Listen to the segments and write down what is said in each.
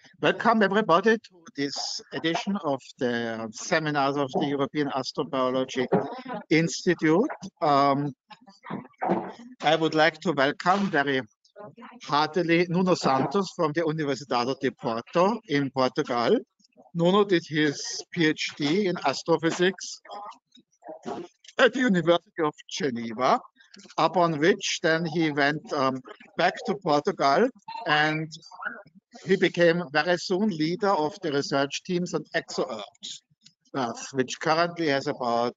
Welcome everybody to this edition of the seminars of the European Astrobiology Institute. I would like to welcome very heartily Nuno Santos from the Universidade de Porto in Portugal. Nuno did his PhD in astrophysics at the University of Geneva, upon which then he went back to Portugal, and he became very soon leader of the research teams on exoearths, which currently has about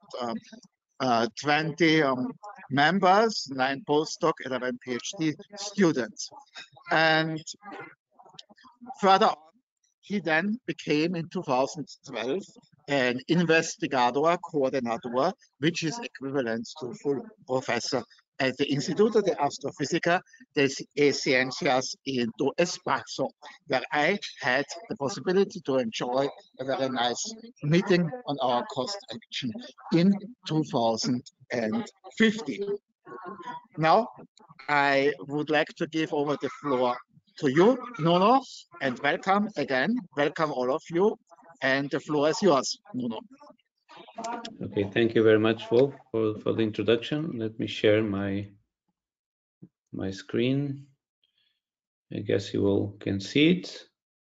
20 members, 9 postdoc, 11 PhD students. And further on, he then became in 2012 an investigador coordinator, which is equivalent to full professor at the Instituto de Astrofisica e Ciências do Espaço, where I had the possibility to enjoy a very nice meeting on our cost action in 2015. Now, I would like to give over the floor to you, Nuno, and welcome again. Welcome all of you, and the floor is yours, Nuno. Okay, thank you very much, Wolf, for the introduction. Let me share my screen. I guess you all can see it.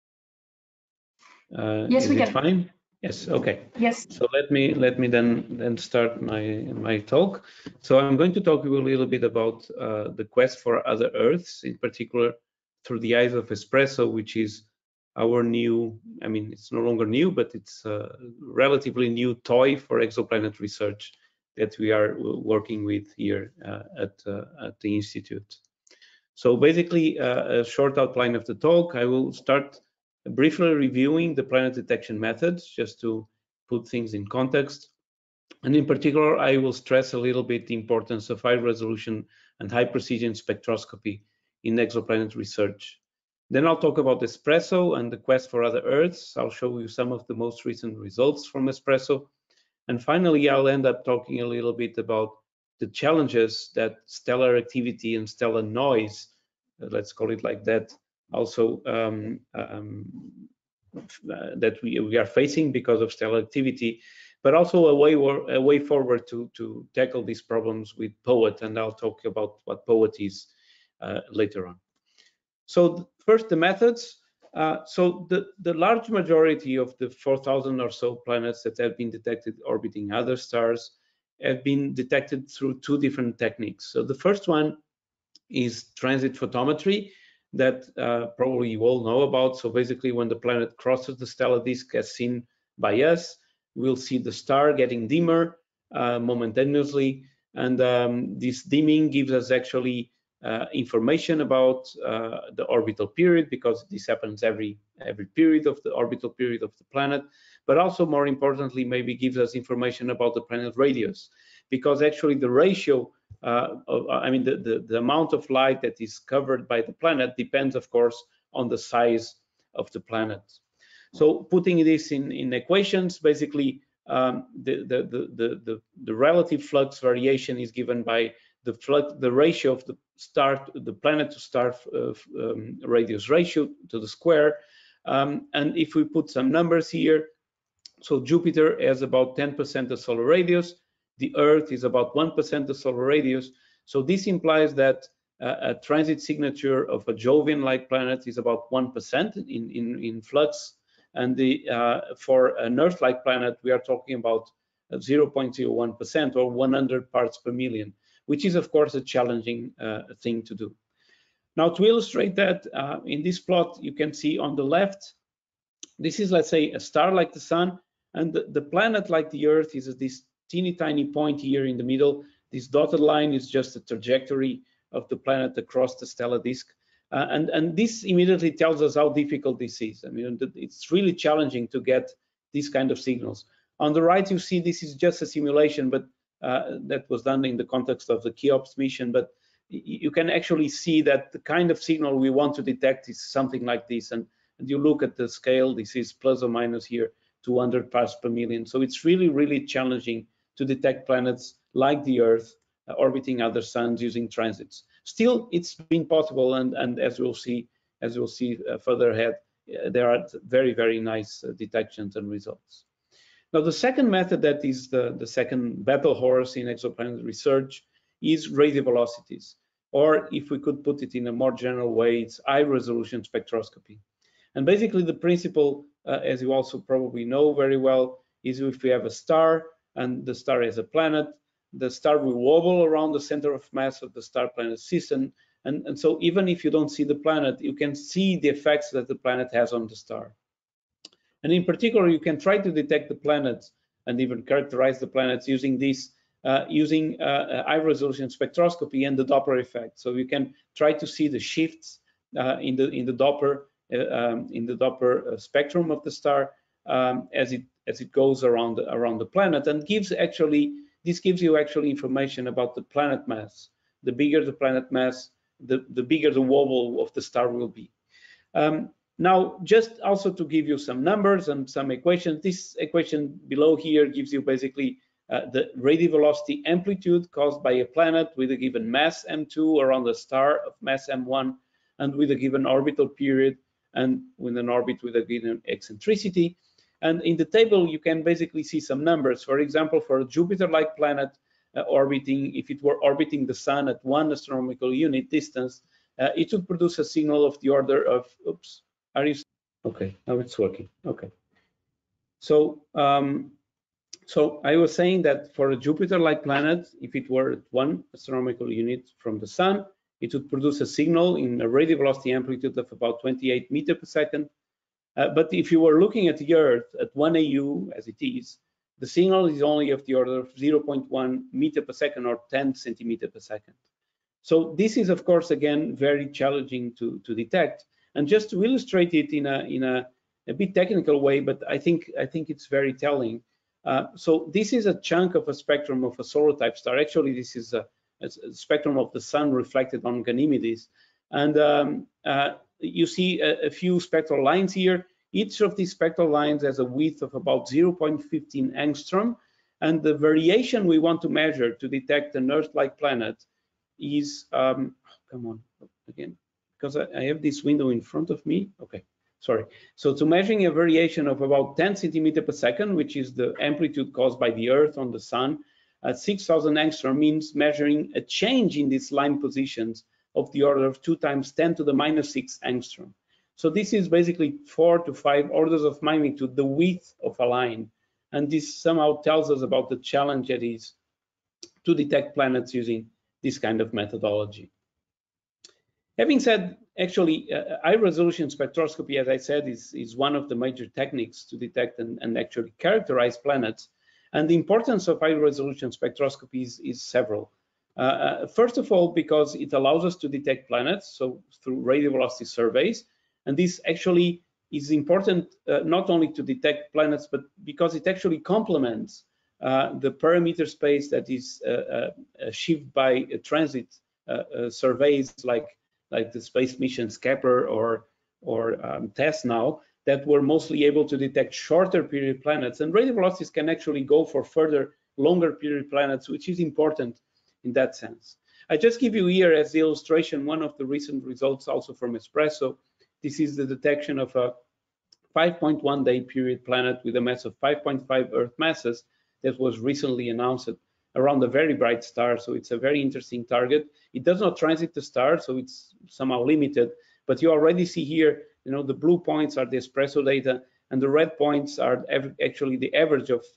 Yes, we can. Is it fine? Yes. Okay. Yes. So let me then start my talk. So I'm going to talk a little bit about the quest for other Earths, in particular through the eyes of ESPRESSO, which is our new, I mean, it's no longer new, but it's a relatively new toy for exoplanet research that we are working with here at the Institute. So basically, a short outline of the talk. I will start briefly reviewing the planet detection methods, just to put things in context. And in particular, I will stress a little bit the importance of high resolution and high precision spectroscopy in exoplanet research. Then I'll talk about ESPRESSO and the quest for other Earths. I'll show you some of the most recent results from ESPRESSO. And finally, I'll end up talking a little bit about the challenges that stellar activity and stellar noise, let's call it like that, also that we are facing because of stellar activity, but also a way forward to tackle these problems with POET, and I'll talk about what POET is later on. So first, the methods. So the large majority of the 4,000 or so planets that have been detected orbiting other stars have been detected through 2 different techniques. So the first one is transit photometry that probably you all know about. So basically, when the planet crosses the stellar disk as seen by us, we'll see the star getting dimmer momentaneously, and this dimming gives us actually information about the orbital period, because this happens every period of the orbital period of the planet, but also more importantly, maybe gives us information about the planet radius, because actually the ratio the amount of light that is covered by the planet depends, of course, on the size of the planet. So putting this in equations, basically the relative flux variation is given by the ratio of the planet to star radius ratio to the square. And if we put some numbers here, so Jupiter has about 10% of solar radius, the Earth is about 1% of solar radius. So this implies that a transit signature of a Jovian-like planet is about 1% in flux, and for an Earth-like planet, we are talking about 0.01% or 100 parts per million, which is, of course, a challenging thing to do. Now, to illustrate that, in this plot, you can see on the left, this is, let's say, a star like the Sun, and the planet like the Earth is this teeny tiny point here in the middle. This dotted line is just the trajectory of the planet across the stellar disk. And this immediately tells us how difficult this is. I mean, it's really challenging to get these kind of signals. On the right, you see this is just a simulation, but that was done in the context of the Cheops mission. But you can actually see that the kind of signal we want to detect is something like this. And you look at the scale, this is plus or minus here 200 parts per million. So it's really, really challenging to detect planets like the Earth orbiting other suns using transits. Still, it's been possible, and as we'll see further ahead, there are very, very nice detections and results. Now, the second method that is the second battle horse in exoplanet research is radio velocities, or if we could put it in a more general way, it's high resolution spectroscopy. And basically the principle, as you also probably know very well, is if we have a star and the star has a planet, the star will wobble around the center of mass of the star-planet system. And so even if you don't see the planet, you can see the effects that the planet has on the star. And in particular, you can try to detect the planets and even characterize the planets using this, high-resolution spectroscopy and the Doppler effect. So you can try to see the shifts in the Doppler spectrum of the star as it goes around the planet, and this gives you actually information about the planet mass. The bigger the planet mass, the bigger the wobble of the star will be. Now, just also to give you some numbers and some equations, this equation below here gives you basically the radial velocity amplitude caused by a planet with a given mass m2 around a star of mass m1 and with a given orbital period and with an orbit with a given eccentricity. And in the table, you can basically see some numbers. For example, for a Jupiter-like planet if it were orbiting the sun at 1 astronomical unit distance, it would produce a signal of the order of, oops, are you, okay, now it's working, okay. So, so I was saying that for a Jupiter-like planet, if it were at 1 astronomical unit from the sun, it would produce a signal in a radial velocity amplitude of about 28 meters per second. But if you were looking at the Earth at 1 AU, as it is, the signal is only of the order of 0.1 meter per second or 10 centimeters per second. So this is, of course, again, very challenging to detect. And just to illustrate it in a bit technical way, but I think it's very telling. So this is a chunk of a spectrum of a solar type star. Actually, this is a spectrum of the sun reflected on Ganymedes. And you see a few spectral lines here. Each of these spectral lines has a width of about 0.15 angstrom. And the variation we want to measure to detect an Earth-like planet is, come on, again, because I have this window in front of me. Okay, sorry. So to measuring a variation of about 10 centimeters per second, which is the amplitude caused by the Earth on the sun, at 6,000 angstrom means measuring a change in these line positions of the order of 2 times 10 to the minus 6 angstrom. So this is basically 4 to 5 orders of magnitude, the width of a line. And this somehow tells us about the challenge it is to detect planets using this kind of methodology. Having said, actually, high resolution spectroscopy, as I said, is one of the major techniques to detect and actually characterize planets. And the importance of high resolution spectroscopy is several. First of all, because it allows us to detect planets, so through radial velocity surveys. And this actually is important not only to detect planets, but because it actually complements the parameter space that is achieved by transit surveys like the space missions Kepler or TESS now, that were mostly able to detect shorter period planets. And radial velocities can actually go for further longer period planets, which is important in that sense. I just give you here as the illustration one of the recent results also from ESPRESSO. This is the detection of a 5.1 day period planet with a mass of 5.5 Earth masses that was recently announced around a very bright star. So it's a very interesting target. It does not transit the star, so it's somehow limited. But you already see here, you know, the blue points are the ESPRESSO data, and the red points are actually the average of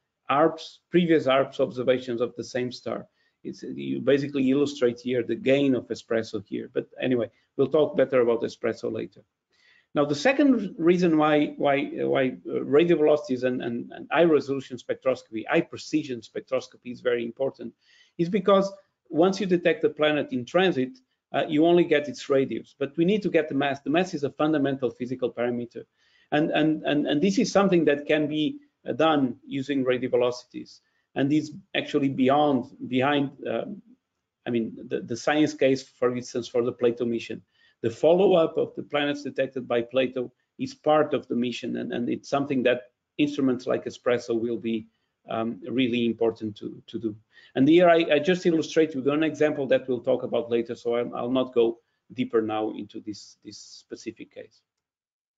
previous ARPS observations of the same star. You basically illustrate here the gain of ESPRESSO here. But anyway, we'll talk better about ESPRESSO later. Now, the second reason why radial velocities and high resolution spectroscopy, high precision spectroscopy is very important is because once you detect a planet in transit, you only get its radius, but we need to get the mass. The mass is a fundamental physical parameter. And this is something that can be done using radial velocities. And is actually behind, I mean, the science case, for instance, for the Plato mission. The follow-up of the planets detected by Plato is part of the mission, and it's something that instruments like ESPRESSO will be really important to do. And here I just illustrate with one example that we'll talk about later, so I'll not go deeper now into this specific case.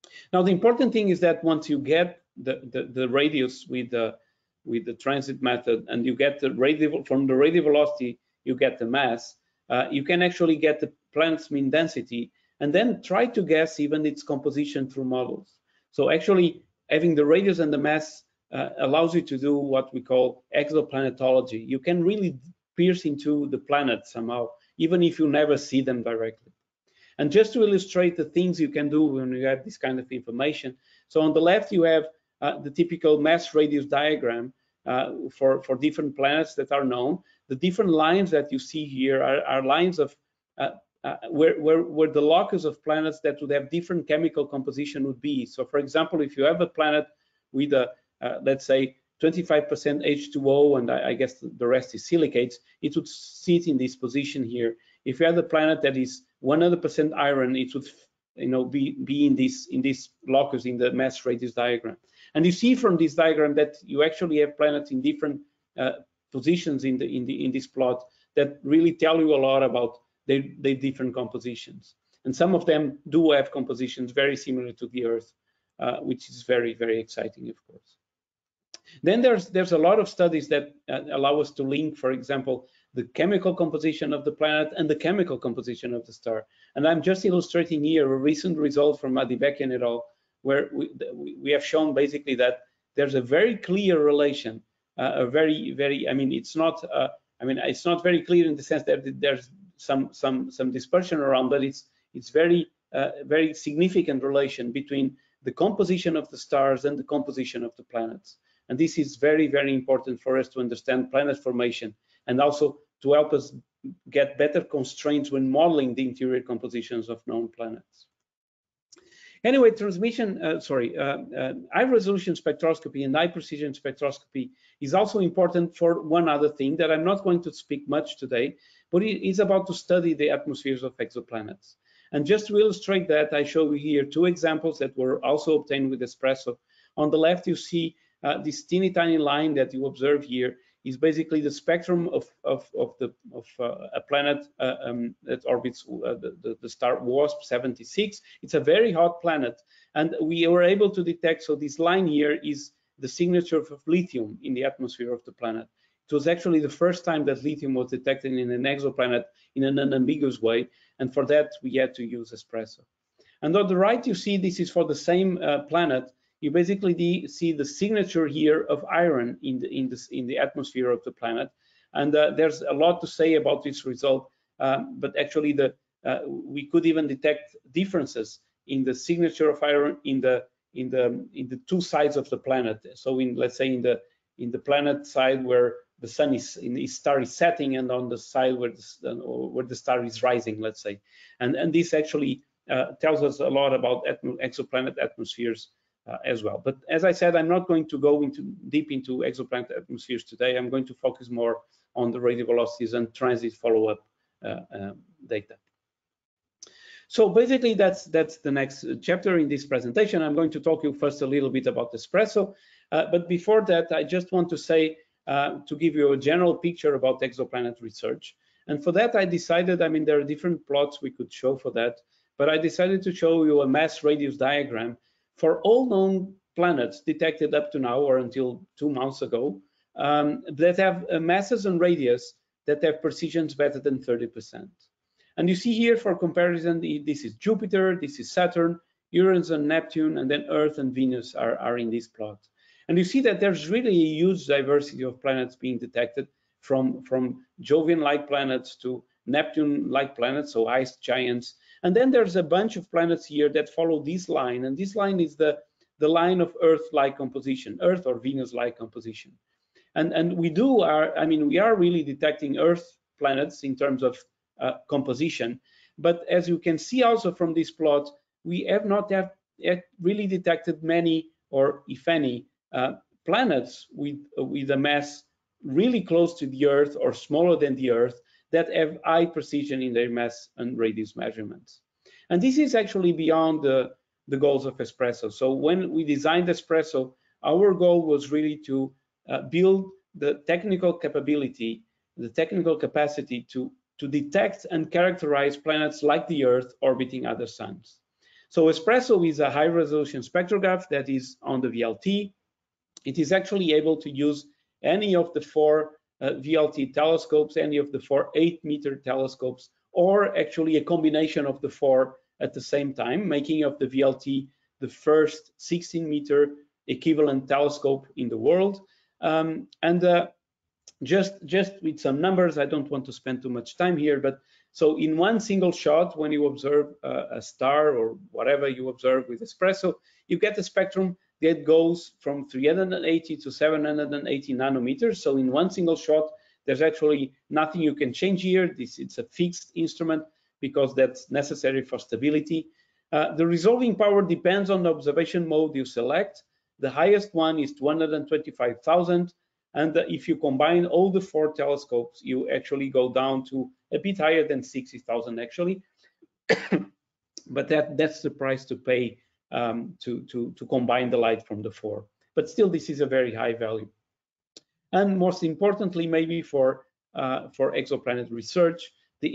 Now, the important thing is that once you get the radius with the transit method, and you get the radial, from the radial velocity, you get the mass, you can actually get the planet's mean density, and then try to guess even its composition through models. So actually, having the radius and the mass allows you to do what we call exoplanetology. You can really pierce into the planet somehow, even if you never see them directly. And just to illustrate the things you can do when you have this kind of information, so on the left you have the typical mass radius diagram for different planets that are known. The different lines that you see here are lines of where the locus of planets that would have different chemical composition would be. So for example, if you have a planet with a let's say 25% H2O, and I guess the rest is silicates, it would sit in this position here. If you have a planet that is 100% iron, it would, you know, be in this locus in the mass radius diagram. And you see from this diagram that you actually have planets in different positions in this plot that really tell you a lot about their different compositions. And some of them do have compositions very similar to the Earth, which is very, very exciting, of course. Then there's a lot of studies that allow us to link, for example, the chemical composition of the planet and the chemical composition of the star. And I'm just illustrating here a recent result from Adibekian et al., where we have shown basically that there's a very clear relation, I mean, it's not very clear in the sense that there's some dispersion around, but it's very significant relation between the composition of the stars and the composition of the planets. And this is very, very important for us to understand planet formation, and also to help us get better constraints when modeling the interior compositions of known planets. Anyway, high resolution spectroscopy and high precision spectroscopy is also important for one other thing that I'm not going to speak much today, but it is about to study the atmospheres of exoplanets. And just to illustrate that, I show you here two examples that were also obtained with ESPRESSO. On the left, you see this teeny tiny line that you observe here is basically the spectrum of a planet that orbits the star WASP-76. It's a very hot planet, and we were able to detect, so this line here is the signature of lithium in the atmosphere of the planet. It was actually the first time that lithium was detected in an exoplanet in an unambiguous way, and for that we had to use ESPRESSO. And on the right, you see this is for the same planet. You basically see the signature here of iron in the atmosphere of the planet, and there's a lot to say about this result. But actually, we could even detect differences in the signature of iron in the two sides of the planet. So, let's say in the planet side where the sun his star is setting, and on the side where the star is rising, let's say, and this actually tells us a lot about exoplanet atmospheres. As well. But as I said, I'm not going to go deep into exoplanet atmospheres today. I'm going to focus more on the radial velocities and transit follow-up data. So basically, that's the next chapter in this presentation. I'm going to talk you first a little bit about ESPRESSO. But before that, I just want to say, to give you a general picture about exoplanet research. And for that, I decided, I mean, there are different plots we could show for that, but I decided to show you a mass radius diagram for all known planets detected up to now, or until 2 months ago, that have masses and radius that have precisions better than 30%. And you see here for comparison, this is Jupiter, this is Saturn, Uranus and Neptune, and then Earth and Venus are in this plot. And you see that there's really a huge diversity of planets being detected, from Jovian-like planets to Neptune-like planets, so ice giants. And then there's a bunch of planets here that follow this line, and this line is the line of Earth-like composition, Earth or Venus-like composition. And we are really detecting Earth planets in terms of composition, but as you can see also from this plot, we have not yet really detected many, or if any, planets with a mass really close to the Earth or smaller than the Earth that have high precision in their mass and radius measurements. And this is actually beyond the goals of ESPRESSO. So when we designed ESPRESSO, our goal was really to build the technical capability, the technical capacity to detect and characterize planets like the Earth orbiting other suns. So ESPRESSO is a high-resolution spectrograph that is on the VLT. It is actually able to use any of the 4 VLT telescopes, any of the 4 8-meter telescopes, or actually a combination of the 4 at the same time, making of the VLT the first 16-meter equivalent telescope in the world. Just with some numbers, I don't want to spend too much time here, but so in one single shot, when you observe a star or whatever you observe with ESPRESSO, you get a spectrum that goes from 380 to 780 nanometers. So in one single shot, there's actually nothing you can change here. It's a fixed instrument because that's necessary for stability. The resolving power depends on the observation mode you select. The highest one is 225,000. And if you combine all the 4 telescopes, you actually go down to a bit higher than 60,000 actually. But that's the price to pay to combine the light from the 4. But still, this is a very high value. And most importantly, maybe for exoplanet research, the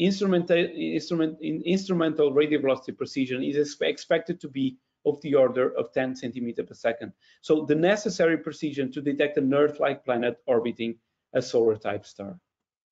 instrumental radio velocity precision is expected to be of the order of 10 centimeters per second. So the necessary precision to detect an Earth-like planet orbiting a solar-type star.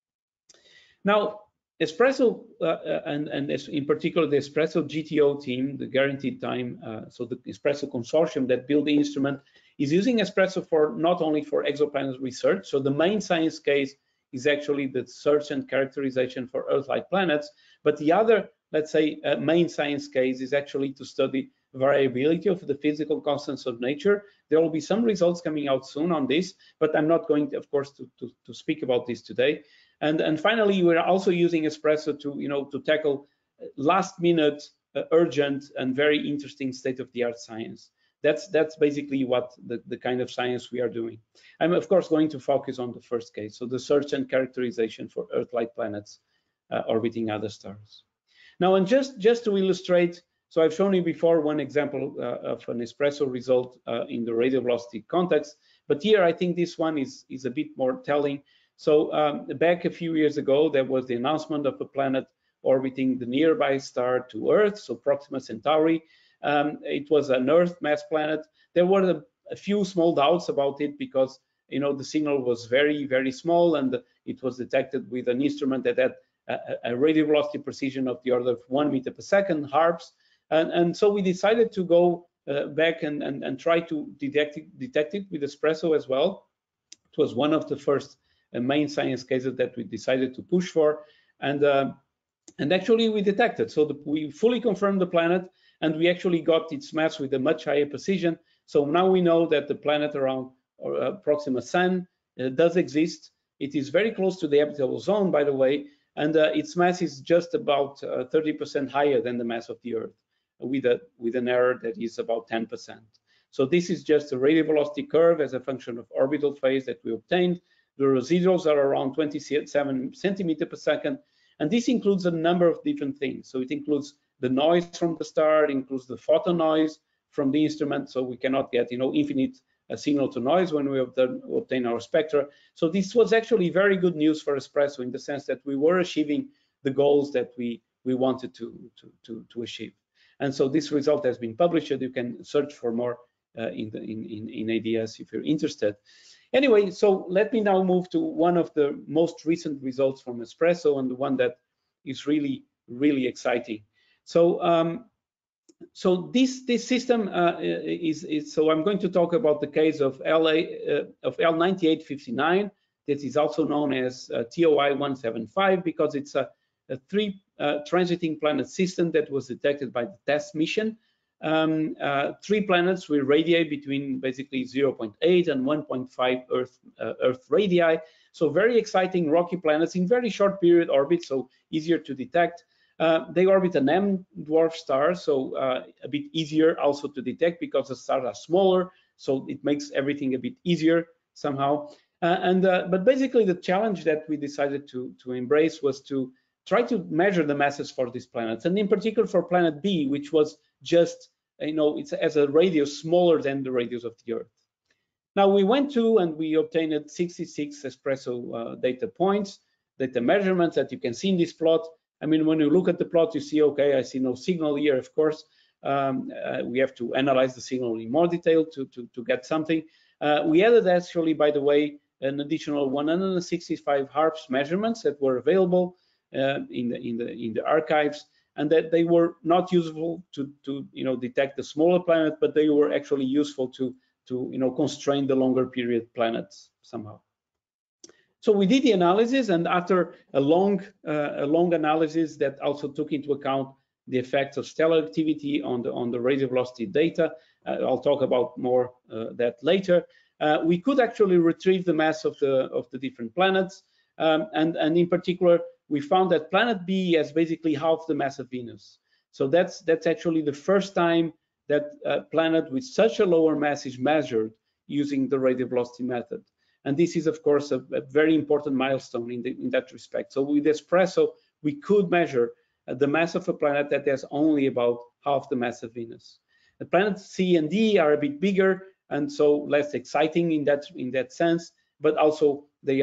Now, ESPRESSO, and in particular the ESPRESSO GTO team, the guaranteed time, so the ESPRESSO consortium that built the instrument, is using ESPRESSO for not only for exoplanet research. So the main science case is actually the search and characterization for Earth-like planets, but the other, let's say, main science case is actually to study variability of the physical constants of nature. There will be some results coming out soon on this, but I'm not going to, of course, to speak about this today. And finally, we're also using ESPRESSO to tackle last-minute, urgent, and very interesting state-of-the-art science. That's basically what the kind of science we are doing. I'm of course going to focus on the first case, so the search and characterization for Earth-like planets orbiting other stars. Now, and just to illustrate, so I've shown you before one example of an ESPRESSO result in the radio velocity context, but here I think this one is a bit more telling. So back a few years ago, there was the announcement of a planet orbiting the nearby star to Earth, so Proxima Centauri. It was an Earth mass planet. There were a few small doubts about it because the signal was very, very small, and it was detected with an instrument that had a radio velocity precision of the order of 1 meter per second, HARPS. And so we decided to go back and try to detect it with ESPRESSO as well. It was one of the first main science cases that we decided to push for, and actually we detected. So we fully confirmed the planet, and we actually got its mass with a much higher precision. So now we know that the planet around Proxima Sun does exist. It is very close to the habitable zone, by the way, and its mass is just about 30% higher than the mass of the Earth, with an error that is about 10%. So this is just a radio velocity curve as a function of orbital phase that we obtained. The residuals are around 27 centimeters per second, and this includes a number of different things. So it includes the noise from the star, it includes the photon noise from the instrument, so we cannot get infinite signal to noise when we obtain our spectra. So this was actually very good news for ESPRESSO in the sense that we were achieving the goals that we wanted to achieve. And so this result has been published. You can search for more in ADS if you're interested. Anyway, so let me now move to one of the most recent results from ESPRESSO, and the one that is really, really exciting. So so this system is so I'm going to talk about the case of L9859, that is also known as TOI 175, because it's a 3 transiting planet system that was detected by the TESS mission. 3 planets will radiate between basically 0.8 and 1.5 Earth radii. So very exciting rocky planets in very short period orbit, so easier to detect. They orbit an M dwarf star, so a bit easier also to detect because the stars are smaller, so it makes everything a bit easier somehow. But basically the challenge that we decided to embrace was to try to measure the masses for these planets, and in particular for planet B, which was just, it has a radius smaller than the radius of the Earth. Now we went to and we obtained 66 ESPRESSO data points, data measurements that you can see in this plot. I mean, when you look at the plot, you see, okay, I see no signal here, of course, we have to analyze the signal in more detail to get something. We added actually, by the way, an additional 165 HARPS measurements that were available in the archives, and that they were not useful to detect the smaller planet, but they were actually useful to constrain the longer period planets somehow. So we did the analysis, and after a long analysis that also took into account the effects of stellar activity on the radio velocity data, I'll talk about more that later. We could actually retrieve the mass of the different planets, and in particular, we found that planet B has basically half the mass of Venus. So that's actually the first time that a planet with such a lower mass is measured using the radio velocity method. And this is, of course, a very important milestone in that respect. So with ESPRESSO, we could measure the mass of a planet that has only about half the mass of Venus. The planets C and D are a bit bigger, and so less exciting in that sense, but also they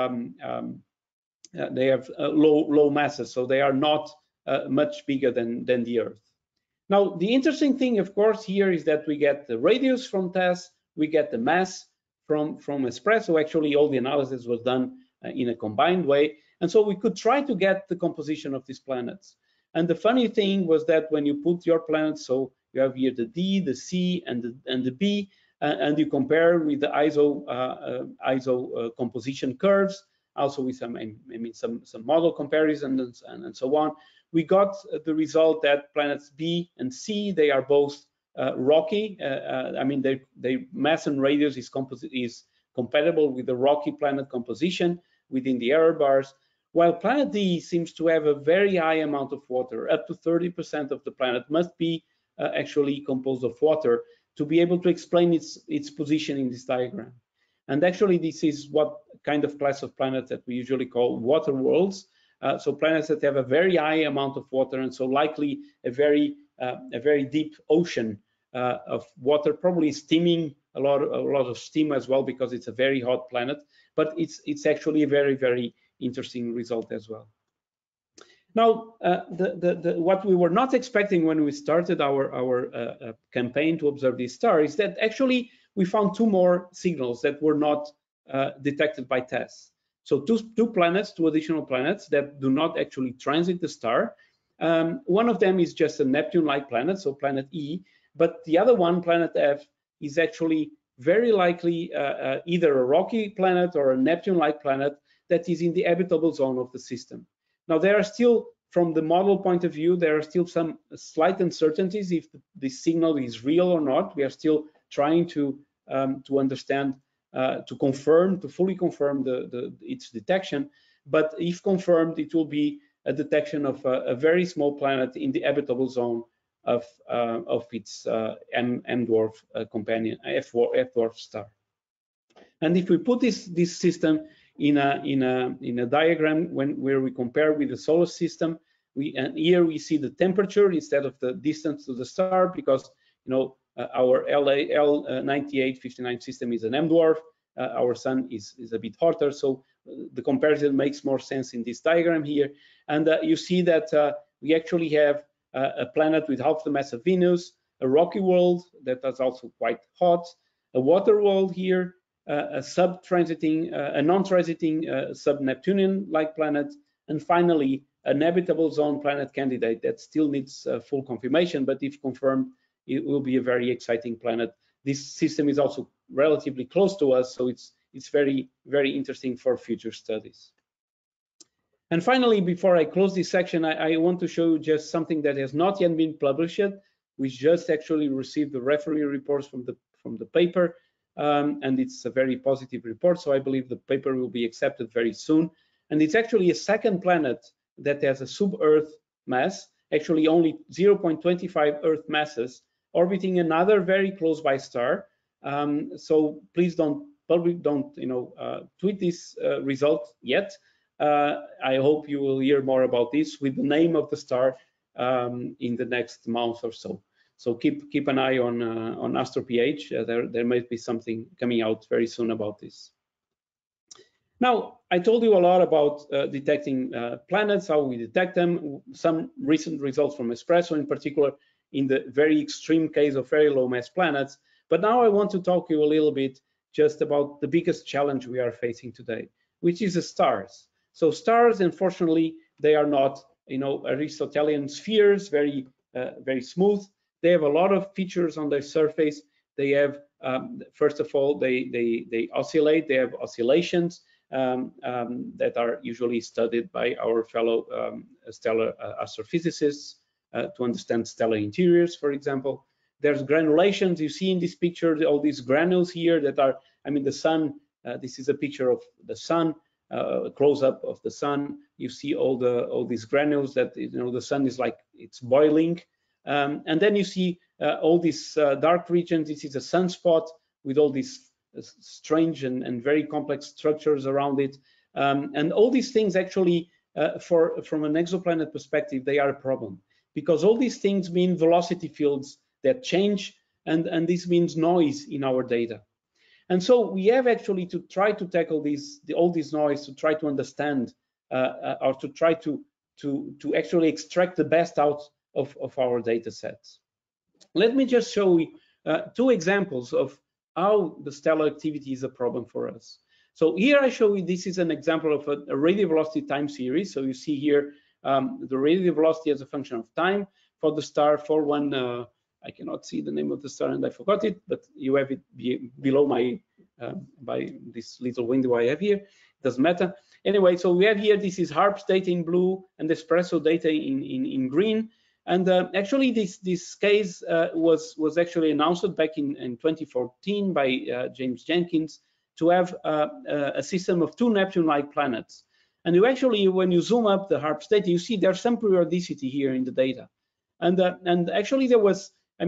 have low masses, so they are not much bigger than the Earth. Now, the interesting thing, of course, here is that we get the radius from TESS, we get the mass from ESPRESSO. Actually, all the analysis was done in a combined way, and so we could try to get the composition of these planets. And the funny thing was that when you put your planets, so you have here the D, the C, and the B, and you compare with the ISO composition curves, also with some model comparisons and so on, we got the result that planets B and C, they are both rocky. I mean, their mass and radius is compatible with the rocky planet composition within the error bars, while planet D seems to have a very high amount of water. Up to 30% of the planet must be actually composed of water to be able to explain its position in this diagram. And actually, this is what kind of class of planets that we usually call water worlds. So planets that have a very high amount of water, and so likely a very deep ocean of water, probably steaming, a lot of steam as well, because it's a very hot planet. But it's actually a very interesting result as well. Now, what we were not expecting when we started our campaign to observe this star is that actually we found two more signals that were not detected by TESS. So two additional planets that do not actually transit the star. One of them is just a Neptune-like planet, so planet E, but the other one, planet F, is actually very likely either a rocky planet or a Neptune-like planet that is in the habitable zone of the system. Now, there are still, from the model point of view, there are still some slight uncertainties if the signal is real or not. We are still trying to understand, to fully confirm its detection. But if confirmed, it will be a detection of a very small planet in the habitable zone of its M dwarf companion, F dwarf star. And if we put this system in a diagram where we compare with the solar system, and here we see the temperature instead of the distance to the star, because our L9859 system is an M dwarf. Our sun is a bit hotter, so the comparison makes more sense in this diagram here. And you see that we actually have a planet with half the mass of Venus, a rocky world that is also quite hot, a water world here, a non-transiting sub-Neptunian-like planet, and finally an habitable zone planet candidate that still needs full confirmation, but if confirmed, it will be a very exciting planet. This system is also relatively close to us, so it's very interesting for future studies. And finally, before I close this section, I want to show you just something that has not yet been published yet. We just actually received the referee reports from the paper, and it's a very positive report, so I believe the paper will be accepted very soon. And it's actually a second planet that has a sub-Earth mass, actually only 0.25 Earth masses, orbiting another very close by star. So please don't tweet this result yet. I hope you will hear more about this with the name of the star in the next month or so. So keep an eye on AstroPH. There might be something coming out very soon about this. Now, I told you a lot about detecting planets, how we detect them. Some recent results from ESPRESSO in particular in the very extreme case of very low mass planets. But now I want to talk to you a little bit just about the biggest challenge we are facing today, which is the stars. So stars, unfortunately, they are not, Aristotelian spheres, very smooth. They have a lot of features on their surface. They have, first of all, they oscillate. They have oscillations that are usually studied by our fellow stellar astrophysicists to understand stellar interiors, for example. There's granulations. You see in this picture all these granules here that are, the sun. This is a picture of the sun, close-up of the sun. You see all these granules that the sun is like it's boiling, and then you see all these dark regions. This is a sunspot with all these strange and very complex structures around it, and all these things actually, from an exoplanet perspective, they are a problem, because all these things mean velocity fields that change, and this means noise in our data. And so we have actually to try to tackle all this noise, to try to understand or to try to actually extract the best out of our data sets. Let me just show you two examples of how the stellar activity is a problem for us. So here I show you, this is an example of a radial velocity time series. So you see here the radial velocity as a function of time for the star 41. I cannot see the name of the star and I forgot it, but you have it below my by this little window I have here. It doesn't matter. Anyway, so we have here, this is HARPS data in blue and ESPRESSO data in green. And actually, this case was actually announced back in 2014 by James Jenkins to have a system of two Neptune-like planets. And you actually, when you zoom up the HARPS data, you see there's some periodicity here in the data. And actually, there was,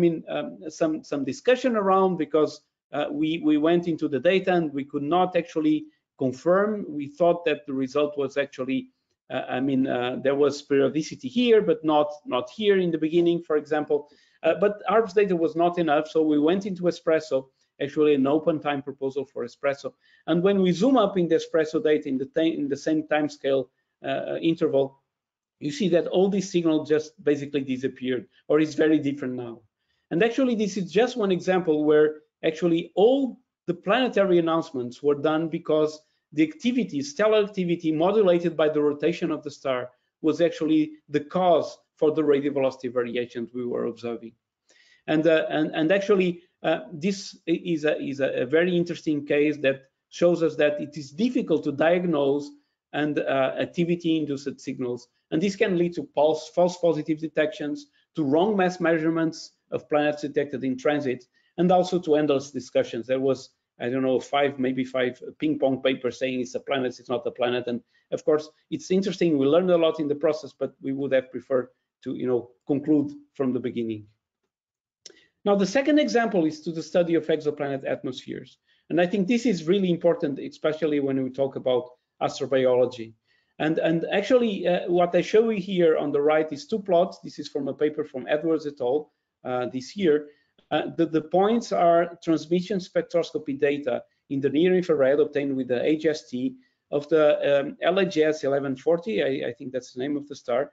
some discussion around, because we went into the data and we could not actually confirm. We thought that the result was actually, there was periodicity here, but not here in the beginning, for example. But HARPS data was not enough, so we went into ESPRESSO, actually an open time proposal for ESPRESSO. And when we zoom up in the ESPRESSO data in the same time scale interval, you see that all these signals just basically disappeared, or is very different now. And actually, this is just one example where actually all the planetary announcements were done because the activity, stellar activity modulated by the rotation of the star, was actually the cause for the radial velocity variations we were observing. And actually, this is a very interesting case that shows us that it is difficult to diagnose and activity-induced signals. And this can lead to false positive detections, to wrong mass measurements of planets detected in transit, and also to endless discussions. There was, I don't know, maybe five ping pong papers saying it's a planet, it's not a planet. And of course, it's interesting. We learned a lot in the process, but we would have preferred to, conclude from the beginning. Now, the second example is to the study of exoplanet atmospheres. And I think this is really important, especially when we talk about astrobiology. And actually, what I show you here on the right is two plots. This is from a paper from Edwards et al. This year. The points are transmission spectroscopy data in the near infrared obtained with the HST of the LHS 1140. I think that's the name of the star.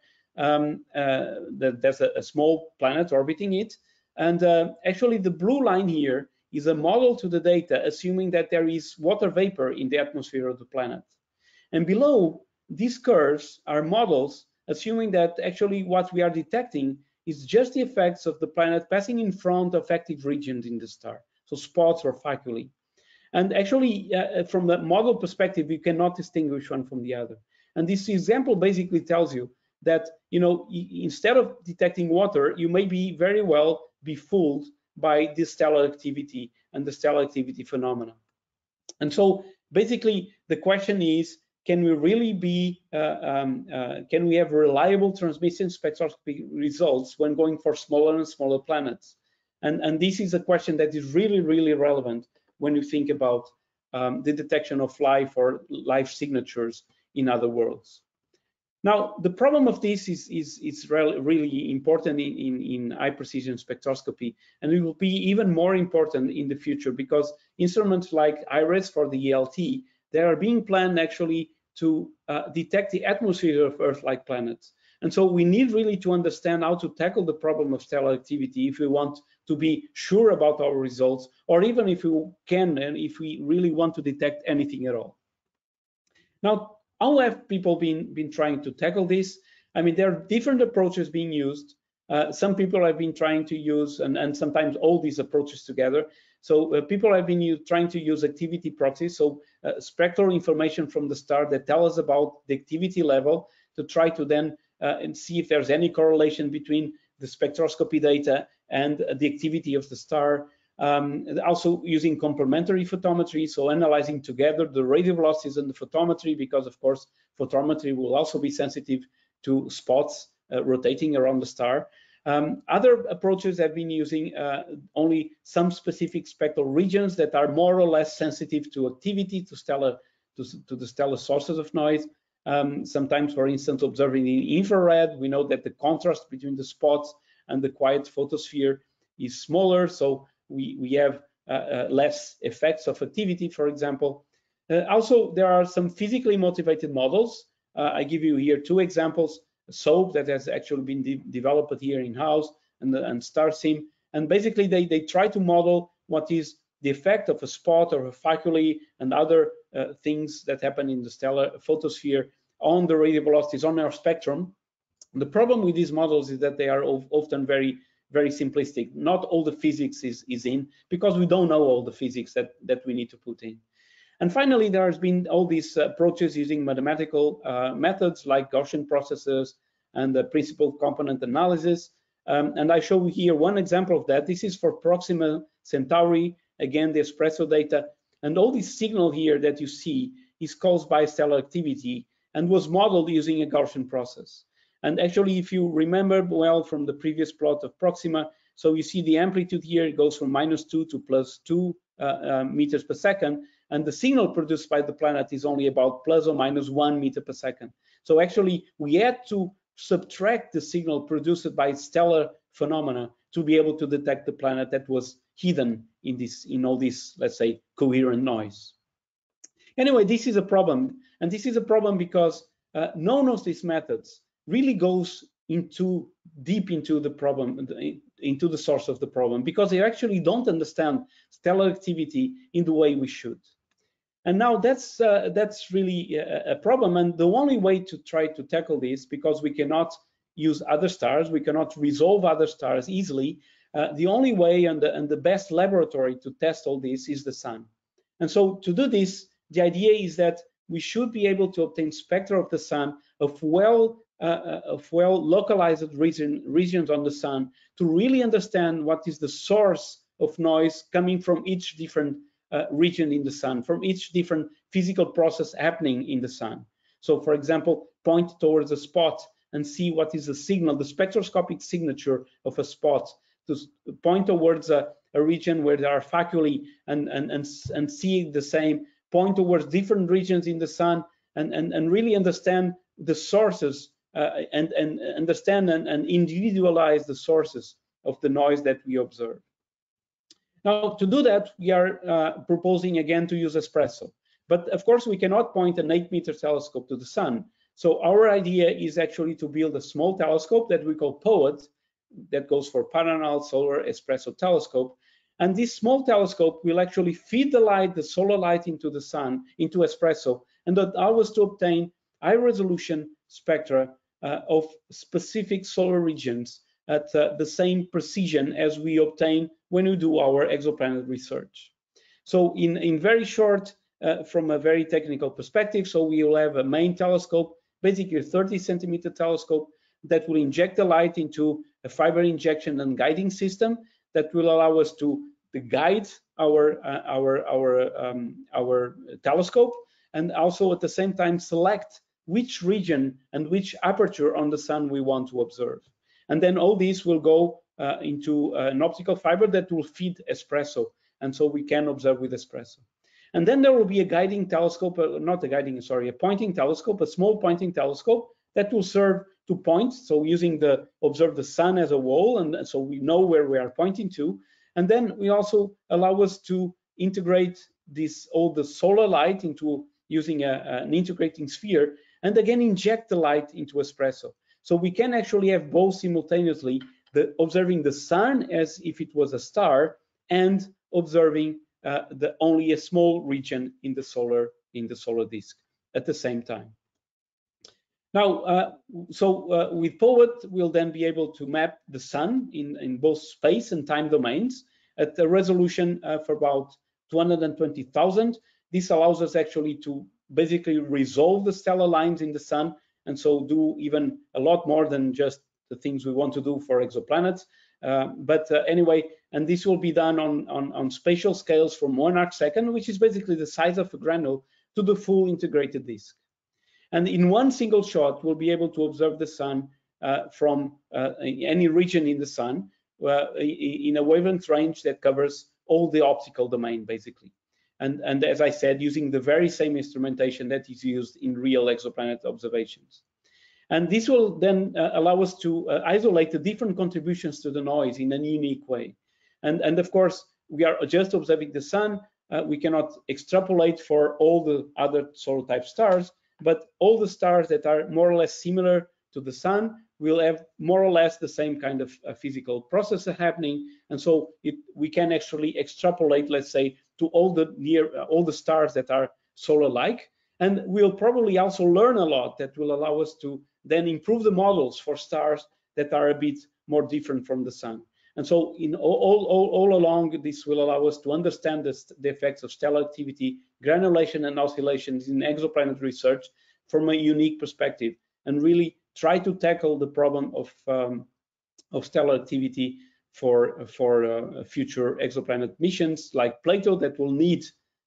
There's a small planet orbiting it. And actually, the blue line here is a model to the data, assuming that there is water vapor in the atmosphere of the planet. And below, these curves are models assuming that actually what we are detecting is just the effects of the planet passing in front of active regions in the star, so spots or faculae. And actually, from the model perspective, you cannot distinguish one from the other. And this example basically tells you that, instead of detecting water, you may be very well be fooled by the stellar activity and the stellar activity phenomena. And so basically, the question is, can we really be, can we have reliable transmission spectroscopy results when going for smaller and smaller planets? And this is a question that is really, really relevant when you think about the detection of life or life signatures in other worlds. Now, the problem of this is really important in high precision spectroscopy, and it will be even more important in the future because instruments like IRIS for the ELT, they are being planned actually to detect the atmosphere of Earth-like planets. And so we need really to understand how to tackle the problem of stellar activity if we want to be sure about our results, or even if we can and if we really want to detect anything at all. Now, how have people been trying to tackle this? I mean, there are different approaches being used. Some people have been trying to use, and sometimes all these approaches together. So people have been trying to use activity proxies, so spectral information from the star that tell us about the activity level, to try to then and see if there's any correlation between the spectroscopy data and the activity of the star. Also using complementary photometry, so analyzing together the radio velocities and the photometry, because of course photometry will also be sensitive to spots rotating around the star. Other approaches have been using only some specific spectral regions that are more or less sensitive to activity, to the stellar sources of noise. Sometimes, for instance, observing in infrared, we know that the contrast between the spots and the quiet photosphere is smaller, so we have less effects of activity, for example. Also, there are some physically motivated models. I give you here two examples: SOAP, that has actually been developed here in-house, and StarSim. And basically, they try to model what is the effect of a spot or a faculae and other things that happen in the stellar photosphere on the radio velocities on our spectrum. The problem with these models is that they are often very simplistic. Not all the physics is in, because we don't know all the physics that we need to put in. And finally, there has been all these approaches using mathematical methods like Gaussian processes and the principal component analysis. And I show here one example of that. This is for Proxima Centauri, again, the ESPRESSO data. And all this signal here that you see is caused by stellar activity and was modeled using a Gaussian process. And actually, if you remember well from the previous plot of Proxima, so you see the amplitude here, it goes from -2 to +2 meters per second, and the signal produced by the planet is only about ±1 meter per second. So actually, we had to subtract the signal produced by stellar phenomena to be able to detect the planet that was hidden in all this, let's say, coherent noise. Anyway, this is a problem, and this is a problem because none of these methods really goes deep into the problem, into the source of the problem, because they actually don't understand stellar activity in the way we should. And now that's really a problem. And the only way to try to tackle this, because we cannot use other stars, we cannot resolve other stars easily, the only way and the best laboratory to test all this is the sun. And so to do this, the idea is that we should be able to obtain spectra of the sun of well localized regions on the sun, to really understand what is the source of noise coming from each different region in the sun, from each different physical process happening in the sun. So, for example, point towards a spot and see what is the signal, the spectroscopic signature of a spot. To point towards a region where there are faculae and see the same. Point towards different regions in the sun and really understand the sources and understand and individualize the sources of the noise that we observe. Now, to do that, we are proposing again to use ESPRESSO. But of course, we cannot point an 8-meter telescope to the sun. So our idea is actually to build a small telescope that we call POET, that goes for Parallel Solar Espresso Telescope. And this small telescope will actually feed the light, the solar light, into the sun, into ESPRESSO, and that allows us to obtain high-resolution spectra of specific solar regions at the same precision as we obtain when we do our exoplanet research. So in very short, from a very technical perspective, so we will have a main telescope, basically a 30-centimeter telescope that will inject the light into a fiber injection and guiding system that will allow us to guide our telescope, and also at the same time select which region and which aperture on the sun we want to observe. And then all these will go into an optical fiber that will feed ESPRESSO, and so we can observe with ESPRESSO. And then there will be a guiding telescope, a pointing telescope, a small pointing telescope that will serve to point, so observe the sun as a whole, and so we know where we are pointing to. And then we also allow us to integrate all the solar light into using an integrating sphere, and again inject the light into ESPRESSO. So we can actually have both simultaneously, observing the sun as if it was a star and observing only a small region in the solar disk at the same time. Now, with POET, we'll then be able to map the sun in both space and time domains at a resolution for about 220,000. This allows us actually to basically resolve the stellar lines in the sun, and so do even a lot more than just the things we want to do for exoplanets. Anyway, and this will be done on spatial scales from 1 arcsecond, which is basically the size of a granule, to the full integrated disk. And in one single shot, we'll be able to observe the sun from any region in the sun in a wavelength range that covers all the optical domain, basically. And as I said, using the very same instrumentation that is used in real exoplanet observations. And this will then allow us to isolate the different contributions to the noise in a unique way. And of course, we are just observing the sun. We cannot extrapolate for all the other solar type stars, but all the stars that are more or less similar to the sun will have more or less the same kind of physical process happening. And so we can actually extrapolate, let's say, to all the stars that are solar-like. And we'll probably also learn a lot that will allow us to then improve the models for stars that are a bit more different from the sun. And so in all along, this will allow us to understand the effects of stellar activity, granulation, and oscillations in exoplanet research from a unique perspective, and really try to tackle the problem of stellar activity for future exoplanet missions like Plato that will need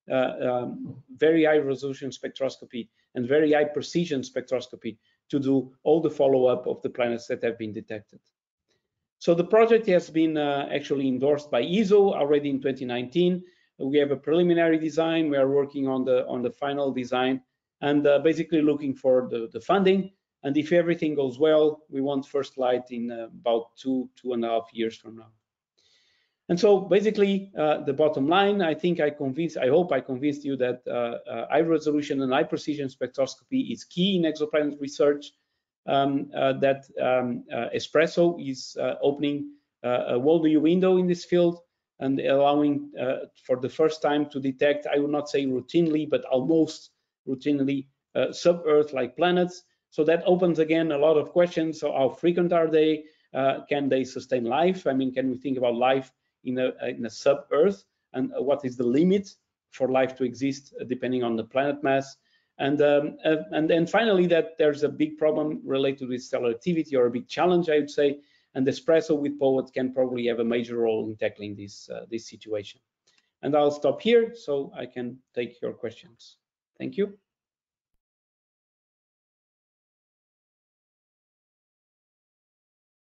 very high resolution spectroscopy and very high precision spectroscopy to do all the follow-up of the planets that have been detected. So the project has been actually endorsed by ESO already in 2019. We have a preliminary design. We are working on the final design and basically looking for the funding. And if everything goes well, we want first light in about 2.5 years from now. And so basically, the bottom line, I hope I convinced you that high resolution and high precision spectroscopy is key in exoplanet research, that ESPRESSO is opening a whole new window in this field and allowing for the first time to detect, I would not say routinely, but almost routinely, sub-Earth-like planets. So that opens again a lot of questions. So how frequent are they? Can they sustain life? I mean, can we think about life in a sub-Earth, and what is the limit for life to exist depending on the planet mass? And then finally, that there's a big problem related with stellar activity, or a big challenge, I would say, and ESPRESSO with POET can probably have a major role in tackling this situation. And I'll stop here so I can take your questions. Thank you.